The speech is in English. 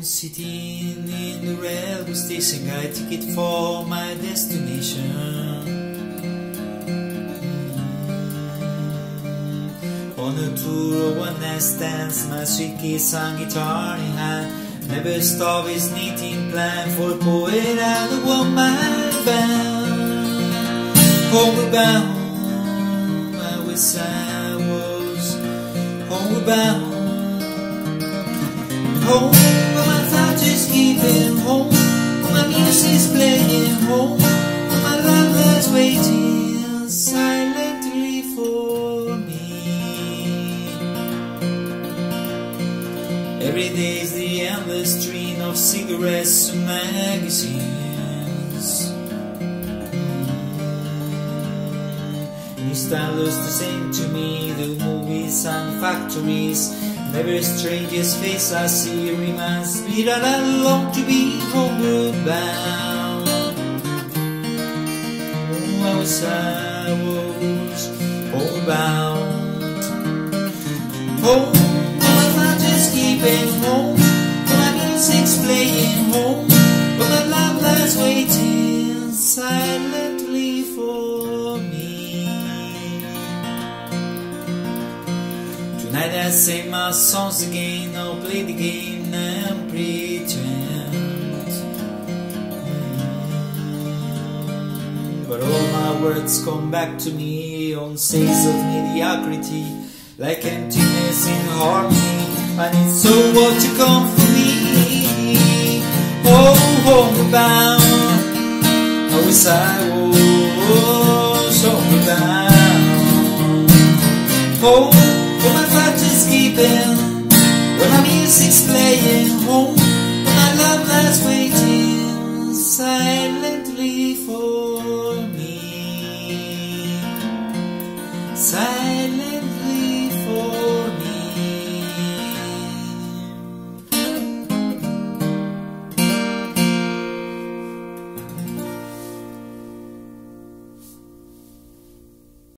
sitting in the railway station, got a ticket for my destination. On a tour of one night stands, my suitcase and guitar in hand, never stop his knitting plan for a poet and a one-man band. Homeward bound, I wish I was homeward bound. Home, where my thoughts is keeping home, where my music's playing home, where my love is waiting silently for me. Every day's the endless stream of cigarettes and magazines. New style looks the same to me, the movies and factories. Every stranger's face I see reminds me that I long to be homeward bound. Oh, I was homeward bound. Home, where my thoughts is keeping home, where my music's playing home, where my love lies waiting silently for me. Tonight I sing my songs again, I'll play the game and pretend. But all my words come back to me on sails of mediocrity, like emptiness in harmony. I need so what to come for me. Oh, homeward bound, I wish I was homeward bound. Oh, where my thoughts is keeping, where my music's playing home, where my love lies waiting silently for me.